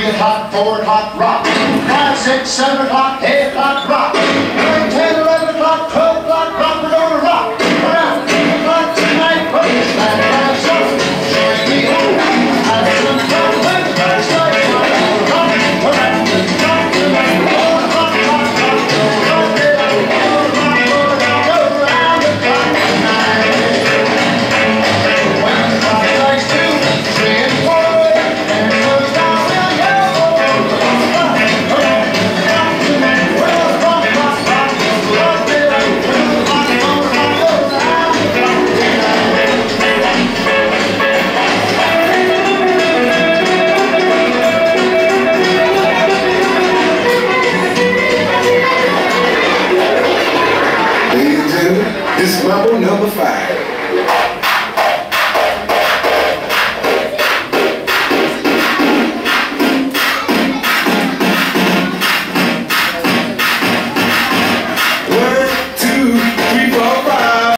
o'clock, 4 o'clock, rock. 5, 6, 7 o'clock, 8 o'clock, rock. 9, 10, 11 o'clock, 12 o'clock, rock. We're gonna rock around 2 o'clock tonight. First, that last song, join me home. Have some fun with last night. Rock around the clock tonight. 4 o'clock, rock, rock, rock it out. 4 o'clock, go around the clock tonight. When the clock strikes 2, 3, and 4, and it goes down, we'll yell. Ladies and gentlemen, this is Mambo number 5.